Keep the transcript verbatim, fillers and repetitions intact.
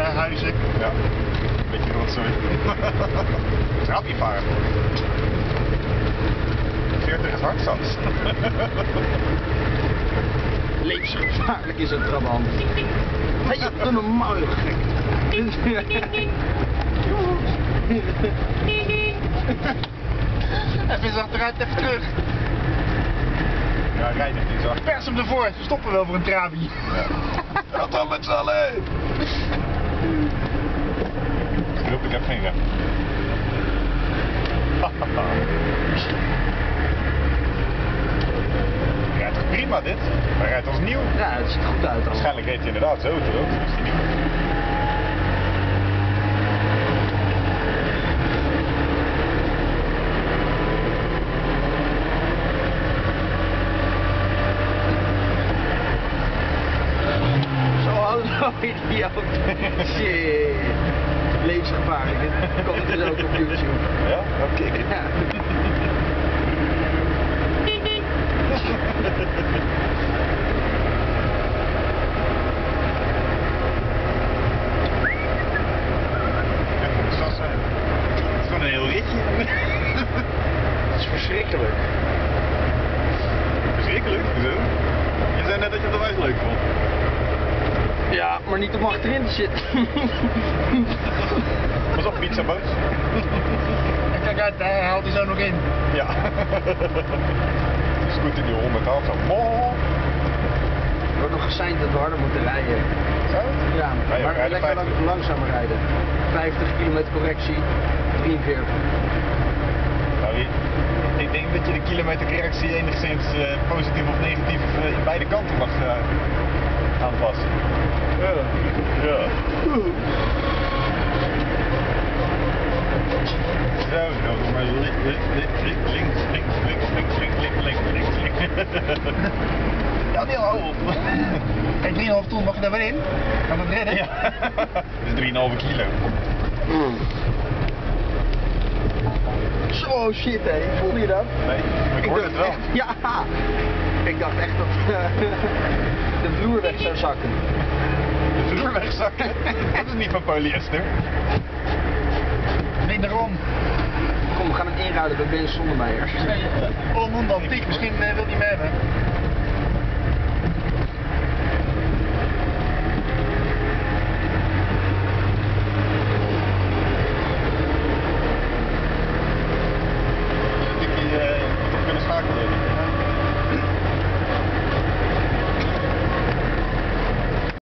huizen. Ja, een beetje rotzooi. Trapje varen. veertig is hard soms. Levensgevaarlijk is een trabant. Hé, hey, doe normaal, joh, gek. Even eens achteruit, even terug. Ja, rijd het niet zo. Pers hem ervoor, ze stoppen wel voor een trabi. Ja. Wat dan met z'n allen? Snoep, ik heb geen rem. Rijdt toch prima dit? Hij rijdt als nieuw. Ja, het ziet er goed uit al. Waarschijnlijk reed hij inderdaad zo terug. Dus die niet. Oh, idioot. Shit. Levensgevaarlijk. Dit komt dus ook op YouTube. Ja? Dat kijk ik. Ja. Even de sas zijn. Het is gewoon een heel ritje. Het is verschrikkelijk. Verschrikkelijk? Zo. Je zei net dat je het onwijs leuk vond. Ja, maar niet om achterin te zitten. Pas op, pizza boos. En kijk uit, hij haalt hij zo nog in. Ja. De scooter die honderd haalt zo. Mo. Er wordt nog geseind dat we harder moeten rijden. Zo? Ja, Ja, je maar rijdt lekker lang, vijftig. langzamer rijden. vijftig kilometer correctie, drieënveertig. Nou, ik, ik denk dat je de kilometercorrectie enigszins uh, positief of negatief uh, in beide kanten mag uh, aanpassen. Ja. Ja. Zo, zo, maar links, links, links, links, links, links, links, links, links, links, links. Ja, die hou op. Kijk, drie komma vijf ton mag je daar weer in. Kan het redden? Ja. Dat is drie komma vijf kilo. Mm. Zo shit hé, voelde je dat? Nee, maar ik hoorde het wel. Echt, ja, ik dacht echt dat uh, de vloer weg zou zakken. De vloer wegzakken? Dat is niet van polyester. Nee, daarom. Kom, we gaan hem inruilen bij Ben Sondermeijer. Onmondantiek, misschien uh, wil hij hem hebben.